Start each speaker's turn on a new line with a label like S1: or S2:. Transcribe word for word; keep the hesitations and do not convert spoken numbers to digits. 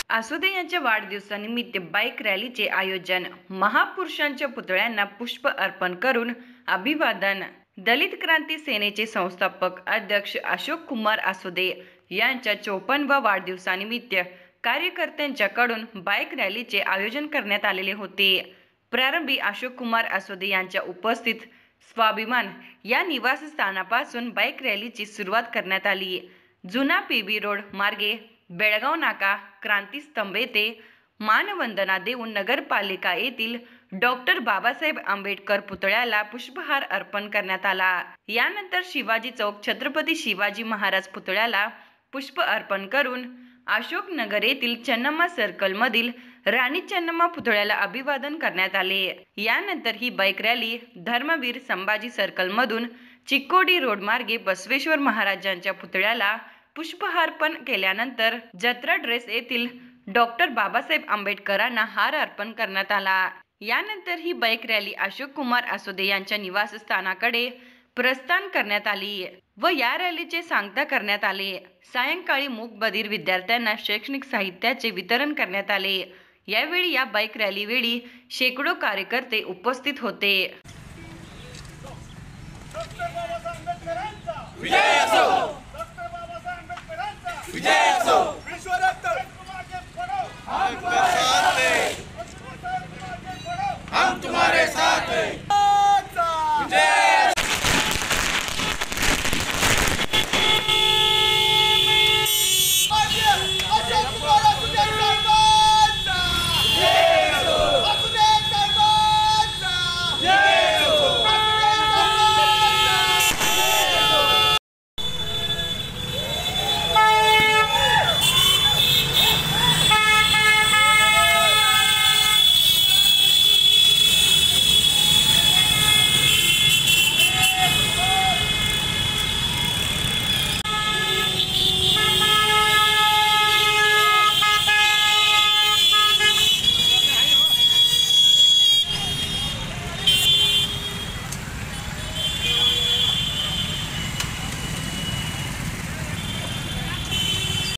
S1: आसुदे यांच्या वाढदिवसानिमित्त बाईक रॅलीचे आयोजन, महापुरुषांच्या पुतळ्यांना पुष्प अर्पण करून अभिवादन। दलित क्रांती सेनेचे संस्थापक अध्यक्ष अशोक कुमार आसुदे यांच्या चोपन्नाव्या वाढदिवसानिमित्त कार्यकर्त्यांच्याकडून बाईक रॅलीचे आयोजन करण्यात आलेले होते। प्रारंभी अशोक कुमार आसुदे यांच्या उपस्थित स्वाभिमान या निवासस्थानापासून बाईक रॅलीची सुरुवात करण्यात आली। जुना पीबी रोड मार्गे बेळगाव नाका क्रांतीस्तंभ येथे मानवंदना देऊन नगरपालिका येथील डॉक्टर बाबासाहेब आंबेडकर पुतळ्याला पुष्पहार अर्पण करण्यात आला। यानंतर शिवाजी चौक छत्रपती शिवाजी महाराज पुतळ्याला पुष्प अर्पण करून अशोकनगर येथील चन्नम्मा सर्कल मधील राणी चन्नम्मा पुतळ्याला अभिवादन करण्यात आले। यानंतर ही bike rally Dharmaveer Sambhaji circle मधून चिक्कोडी रोड मार्गे बसवेश्वर महाराजांच्या पुतळ्याला पुष्पहार्पण केल्यानंतर जत्रा ड्रेस येथील डॉक्टर बाबासाहेब आंबेडकरांना हार अर्पण करण्यात आला। यानंतर ही बाईक रॅली अशोक कुमार आसुदे यांच्या निवासस्थानाकडे प्रस्थान करण्यात आली व या रॅलीचे सांगता करण्यात आले। सायंकाळी मूकबधिर विद्यार्थ्यांना शैक्षणिक साहित्याचे वितरण करण्यात आले। यावेळी या बाईक रॅलीवेळी शेकडो कार्यकर्ते उपस्थित होते।
S2: विजय असो, डॉक्टर बाबासाहेब आंबेडकरांचा विजय असो।